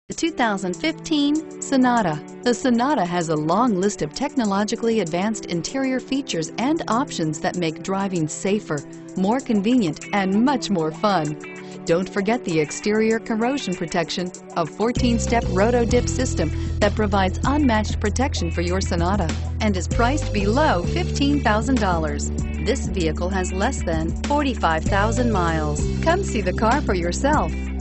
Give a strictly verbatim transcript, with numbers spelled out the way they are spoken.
The two thousand fifteen Sonata. The Sonata has a long list of technologically advanced interior features and options that make driving safer, more convenient, and much more fun. Don't forget the exterior corrosion protection, a fourteen step roto-dip system that provides unmatched protection for your Sonata and is priced below fifteen thousand dollars. This vehicle has less than forty-five thousand miles. Come see the car for yourself.